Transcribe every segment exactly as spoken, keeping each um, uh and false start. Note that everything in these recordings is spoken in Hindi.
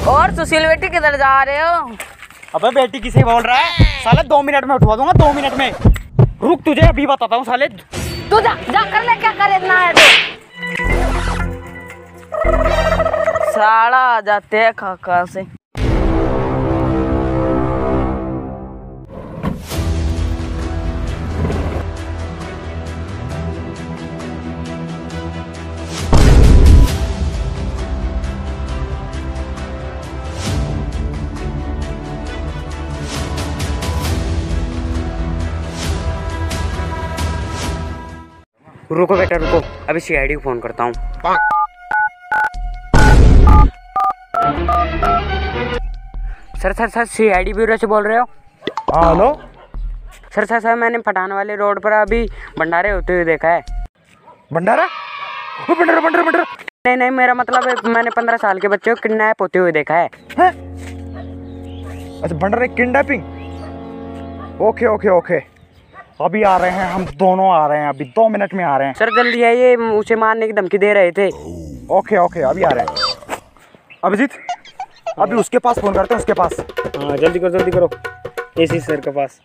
और सुशील बेटी किधर जा रहे हो? अबे बेटी किसे बोल रहा है साले? दो मिनट में उठवा दूंगा, दो मिनट में। रुक, तुझे अभी बताता हूँ साले। तू जा जा कर ले, क्या खरीदना है तो। साला आ जाते हैं खाका से। रुको बेटा रुको, अभी सीआईडी को फोन करता हूँ। Sir sir sir CID bureau से बोल रहे हो? हाँ हेलो सर सर सर मैंने पठान वाले रोड पर अभी भंडारे होते हुए देखा है। भंडारा? वो भंडारा भंडारा भंडारा? नहीं नहीं, मेरा मतलब है मैंने पंद्रह साल के बच्चे को किडनैप होते हुए देखा है। हैं? अच्छा Bhandara kidnapping? Okay okay okay, अभी आ रहे हैं, हम दोनों आ रहे हैं, अभी दो मिनट में आ रहे हैं। सर जल्दी आइए, उसे मारने की धमकी दे रहे थे। ओके ओके अभी आ रहे हैं। अभिजीत अभी उसके पास फोन करते हैं, उसके पास। हाँ जल्दी करो जल्दी करो, एसी सर के पास।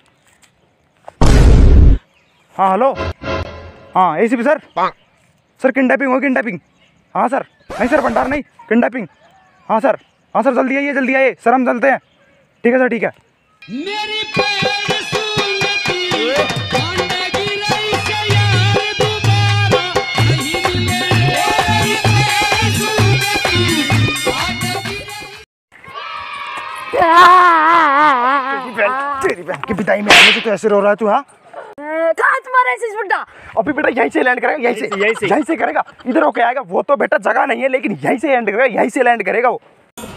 हाँ हेलो, हाँ एसीपी सर। सर किडनैपिंग हो, किडनैपिंग। हाँ सर, नहीं सर भंडार नहीं, किडनैपिंग। हाँ सर, हाँ सर जल्दी आइए जल्दी आइए सर, हम चलते हैं। ठीक है सर ठीक है। तेरी बहन की पिटाई में आने से तो ऐसे रो रहा है तू? हाँ कहाँ तुम्हारा ऐसे बुड्ढा? अभी बेटा यहीं से लैंड करेगा, यहीं से यहीं से यहीं से करेगा। इधर होके आएगा वो तो बेटा जगह नहीं है, लेकिन यहीं से लैंड करेगा, यहीं से लैंड करेगा वो।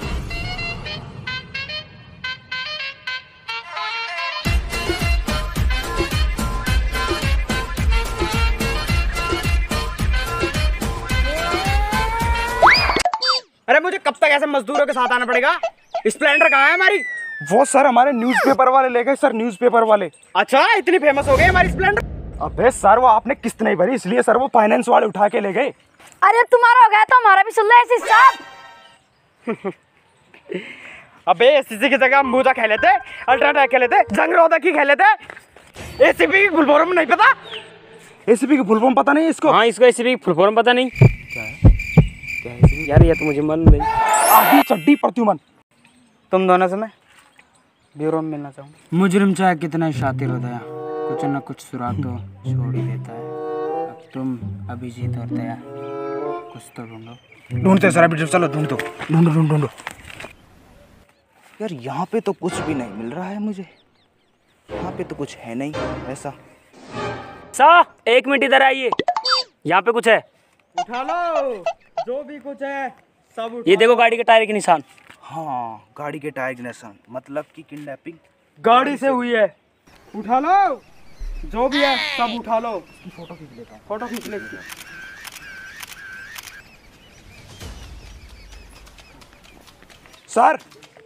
अरे मुझे कब तक ऐसे मजदूरों के साथ आना पड़ेगा? स्प्लेंडर कहाँ है हमारी? वो सर हमारे न्यूज़पेपर वाले ले गए सर, न्यूज़पेपर वाले। अच्छा इतनी फेमस हो गई हमारी स्प्लेंडर? अबे सर वो आपने किस्त नहीं भरी, इसलिए सर वो फाइनेंस वाले उठा के ले गए। अरे तुम्हारा हो गया तो हमारा भी सुन लो ऐसी साहब। अबे एसीसी की जगह मूजा खेले थे, अल्ट्राटेक खेले थे, जंग रोधक ही खेले थे। एसीपी की फुल फॉर्म नहीं पता? एसीपी की फुल फॉर्म पता नहीं इसको? हाँ इसको एसीपी की फुल फॉर्म पता नहीं। क्या है क्या है एसीपी? यार ये तो मुझे मालूम नहीं। आधी चड्डी प्रत्युमन। तुम दोनों से मैं ब्यूरो में मिलना चाहूँ। मुजरिम चाहे कितना शातिर हो दया, कुछ न कुछ सुराग तो छोड़ ही देता है। अब तुम अभिजीत और दया कुछ तो ढूंढो। ढूंढते सर अभी, चलो ढूंढ दो, ढूंढो ढूंढो ढूंढो। यार यहाँ पे तो कुछ भी नहीं मिल रहा है मुझे, यहाँ पे तो कुछ है नहीं ऐसा। सा एक मिनट इधर आइए, यहाँ पे कुछ है। उठा लो जो भी कुछ है सब उठा। ये देखो गाड़ी के टायर के निशान। हाँ गाड़ी के टायर के निशान, मतलब कि किडनैपिंग गाड़ी से हुई है। उठा लो जो भी है सब उठा लो। फोटो खींच लेता हूँ। फोटो खींच लेते हैं। सर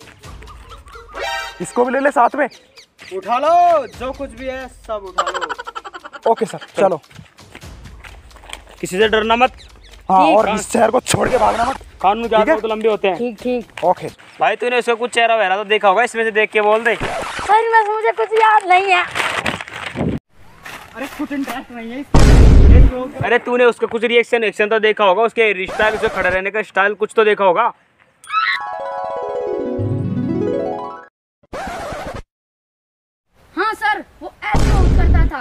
इसको भी ले ले साथ में। उठा लो जो कुछ भी है सब उठा लो। ओके सर चलो। किसी से डरना मत। हाँ और इस शहर को छोड़ के भागना मत। कानून के हाथ में तो लंबे होते हैं। ठीक ठीक। ओके भाई तूने उसका कुछ चेहरा वहरा तो देखा होगा, इसमें से देख के बोल दे। सर में मुझे कुछ याद नहीं है। अरे कुछ इंटरेस्ट नहीं है इसमें। अरे तूने उसका कुछ रिएक्शन एक्शन तो देखा होगा, उसके स्टाइल, उसके खड़े रहने का स्टाइल कुछ तो देखा होगा। हाँ सर वो ऐसे बहुत करता था।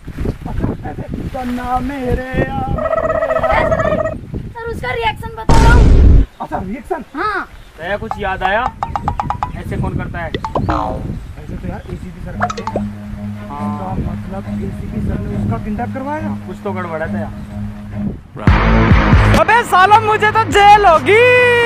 मेरे ऐसा नहीं सर, उसका रिएक्शन बता रहा हूँ। अच्छा रिएक्शन। हाँ दया कुछ याद आया? ऐसे कौन करता है? ऐसे तो यार एसीपी सर करते हैं। हाँ मतलब एसीपी सर ने उसका किडनैप करवाया। कुछ तो गड़बड़ है दया। अबे साला मुझे तो जेल होगी।